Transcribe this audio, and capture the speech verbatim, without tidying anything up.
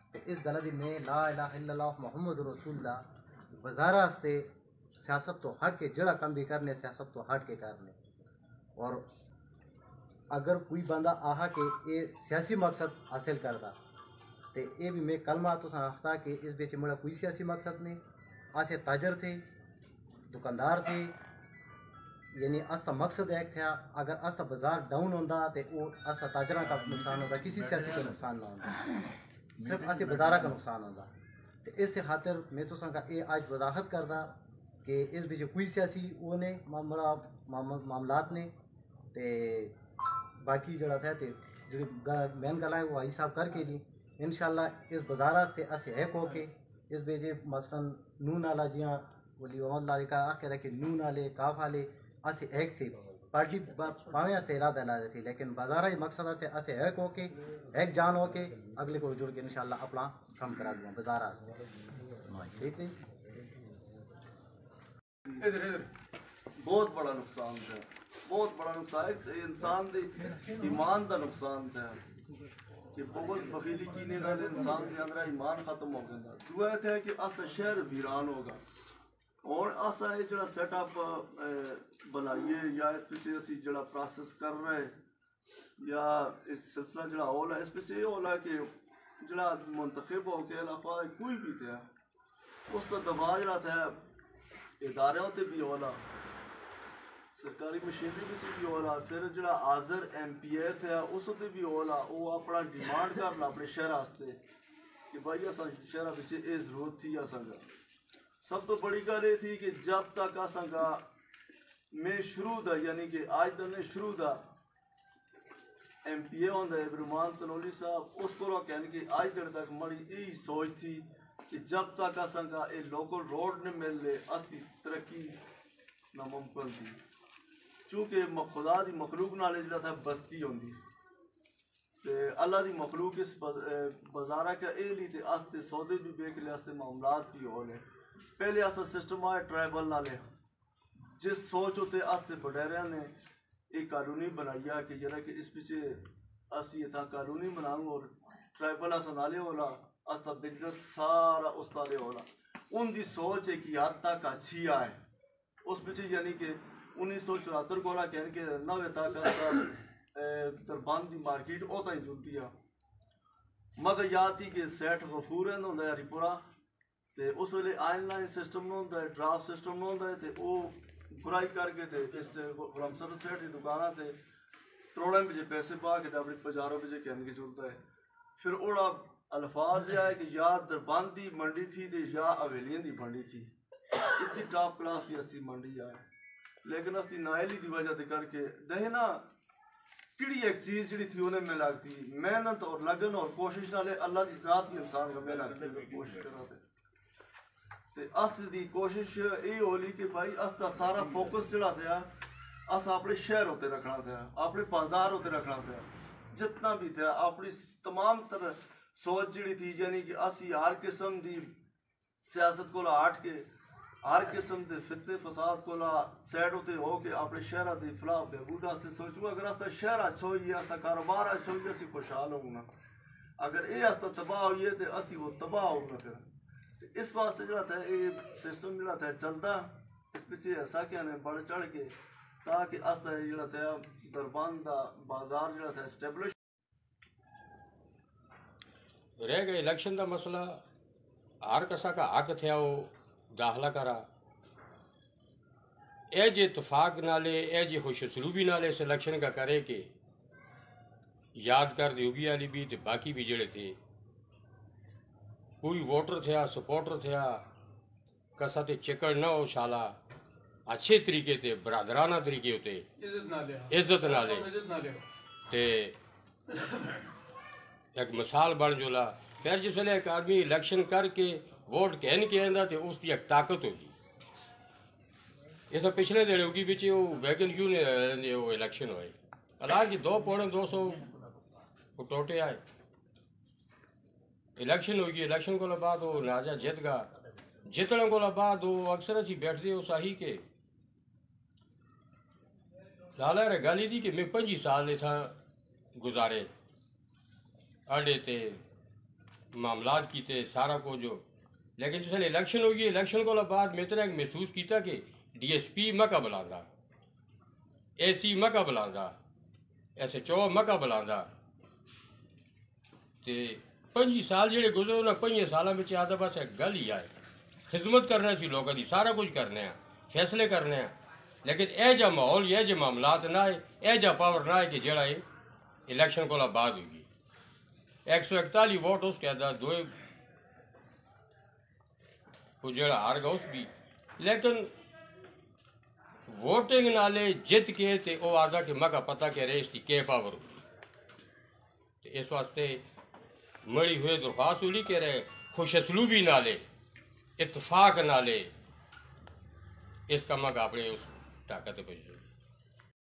تے اس گل دی میں لا الہ الا اللہ محمد رسول اللہ بازار واسطے سیاست تو ہٹ کے جڑا کم بھی کرنے سیاست تو ہٹ کے کرنے. اور اگر کوئی بندہ آہا کہ یہ سیاسی مقصد حاصل کرتا تے یہ بھی میں کلمہ تو آختا کہ اس بچ میرا کوئی سیاسی مقصد نہیں. آسے تاجر تھے, دکاندار تھے, یعنی استا مقصد ایک تھا. اگر استا بازار ڈاؤن ہوتا تو وہ استا تاجروں کا نقصان ہوتا, کسی سیاسی کا نقصان نہ ہوتا, صرف اسے بازار کا نقصان ہوتا. تو اس سے خاطر میں تو سنگا یہ آج وضاحت کرتا کہ اس بچ کوئی سیاسی وہ نے معاملات نے. تے باقی جڑا تھا تے جڑی مین گل ہے وہ آئی صاحب کر کے دی. انشاءاللہ اس بازار واسطے اسے ایک ہو کے اس بچ مثلا نو نالا جیاں ولی محمد لاری کا آخر ہے کہ نو نالے کاف والے اسے ایک تھے. پارٹی پاویں اسے ارادہ لا تھی لیکن بازار مقصد اسے اسے ایک ہو کے ایک جان ہو کے اگلے کو جڑ کے انشاءاللہ اپنا کام کرا دوں بازار واسطے. ٹھیک ہے. ادھر ادھر بہت بڑا نقصان تھا, بہت بڑا نقصان ہے انسان دے ایمان دا نقصان تھا کہ بہت بخیلی کینے نال انسان دے اندر ایمان ختم ہو گیا. دعا ہے کہ اسا شہر ویران ہوگا اور اسا یہ جڑا سیٹ اپ بنائیے یا اس پیچھے اسی جڑا پروسیس کر رہے یا اس سلسلہ جڑا ہولا اس پیچھے یہ ہولا کہ جڑا منتخب ہو کے علاقہ کوئی بھی تھا اس کا دباؤ جڑا تھا اداروں تے بھی ہولا, سرکاری مشینری بھی سے بھی ہولا, پھر جڑا حاضر ایم پی اے تھا اس تے بھی ہولا. وہ اپنا ڈیمانڈ کرنا اپنے شہر واسطے کہ بھائی اساں شہر پیچھے یہ ضرورت تھی. اساں کا سب تو بڑی گل یہ تھی کہ جب تک اساں کا میں شروع دا یعنی کہ آج تک میں شروع دا ایم پی اے ہوندا ہے برمان تنولی صاحب, اس کو کہنے کہ آج تک تک ہماری یہی سوچ تھی کہ جب تک اساں کا یہ لوکل روڈ نہ مل لے استی ترقی ناممکن تھی. چونکہ خدا دی مخلوق نالے جڑا تھا بستی ہوندی تے اللہ دی مخلوق اس بازارہ کا اے لی تے استے سودے بھی بیک لے استے معاملات بھی ہو لے. پہلے اسا سسٹم آئے ٹرائبل نالے جس سوچ ہوتے استے بڑیریاں نے ایک قانونی بنایا کہ جرا کہ اس پیچھے اسی اتھا قانونی بناؤں اور ٹرائبل اسا نالے ہولا استا بزنس سارا اس نالے ہولا. ان دی سوچ ایک حد تک اچھی آئے اس پیچھے یعنی کہ انیس سو چورہتر کو کہنے کہ نوے تک دربان دی مارکیٹ اوتا ہی جلتی ہے. مگر یاد تھی کہ سیٹ غفور ہے ہوندا ہے ہری پورا تے اس ویلے آن لائن سسٹم نہ ہوندا ہے, ڈرافٹ سسٹم نہ ہوندا ہے تے او برائی کر کے تے اس غلام سر سیٹ دی دکاناں تے کروڑاں وچ پیسے پا کے تے اپنی پجاروں وچ کہنے کی ضرورت ہے. پھر اوڑا الفاظ یہ ہے کہ یا دربان دی منڈی تھی تے یا اویلیاں دی منڈی تھی. اتنی ٹاپ کلاس دی اسی منڈی آئے لیکن اس دی نائلی دی وجہ دے کر کے دہنا کڑی ایک چیز جڑی تھی انہیں میں لگتی محنت اور لگن اور کوشش نالے اللہ دی ذات بھی انسان کا میں لگتی کوشش کرنا تے تے اس دی کوشش یہ ہولی کہ بھائی اس دا سارا فوکس جڑا تھا اس اپنے شہر ہوتے رکھنا تھا, اپنے بازار ہوتے رکھنا تھا, جتنا بھی تھا اپنی تمام تر سوچ جڑی تھی یعنی کہ اسی ہر قسم دی سیاست کو ہٹ کے ہر قسم دے فتنے فساد کو سیڈ ہوتے ہو کے اپنے شہرہ دی فلاح بہبود واسطے سوچو. اگر اس کا شہر اچھا ہوئی ہے اس کا کاروبار اچھا ہوئی ہے اسی خوشحال ہوں گا. اگر یہ اس کا تباہ ہوئی ہے تو اسی وہ تباہ ہوں گا. پھر اس واسطے جڑا تھا یہ سسٹم جڑا تھا چلتا اس پیچھے ایسا کیا نے بڑھ چڑھ کے تاکہ اس کا جڑا تھا دربان دا بازار جڑا تھا اسٹیبلش رہ گئے. الیکشن دا مسئلہ ہر کسا کا حق تھیا وہ داخلہ کرا. اے جے اتفاق نالے اے جے خوش اسلوبی نالے اس الیکشن کا کرے کہ یاد کر دیوگی والی بھی تے باقی بھی جڑے تھے کوئی ووٹر تھیا سپورٹر تھیا کسا تے چکر نہ ہو شالا اچھے طریقے تے برادرانہ طریقے ہوتے عزت نالے تے ایک مثال بن جولا. پھر جس ویلے ایک آدمی الیکشن کر کے ووٹ کہن کے آندا تے اس کی ایک طاقت ہوگی. یہ تو پچھلے دن ہوگی بچے وہ ویگن یو نے وہ الیکشن ہوئے حالانکہ دو پونے دو سو ٹوٹے آئے الیکشن ہوگی. الیکشن کو بعد وہ راجا جت گا جتنے کو بعد وہ اکثر اسی بیٹھتے وہ ساہی کے لالا رہ گالی دی کہ میں پنجی سال تھا گزارے اڈے تے معاملات کیتے سارا کو جو لیکن جس الیکشن ہوگی الیکشن کو بعد میں اتنا محسوس کیتا کہ ڈی ایس پی مکہ بلاندا اے سی مکہ بلاندا ایس ایچ او مکہ بلاندا تے پنجی سال جڑے گزرے انہیں پنجی سالاں میں آدھا بس ایک گل ہی آئے خدمت کرنا سی لوگوں کی سارا کچھ کرنے ہیں فیصلے کرنے ہیں لیکن اے جا ماحول یہ جا معاملات نہ آئے اے جا پاور نہ آئے کہ جڑا ہے الیکشن کو بعد ہوگی ایک سو اکتالی ووٹ اس کے اندر دو وہ جڑا ہار گا اس بھی لیکن ووٹنگ نالے جت کے تے او آدھا کہ مکہ پتہ کہ ریس کی کے پاور ہوگی اس واسطے مڑی ہوئے درخواست ہوئی کہ رہے خوش اسلوبی نالے اتفاق نالے اس کا مکہ اپنے اس طاقت پہ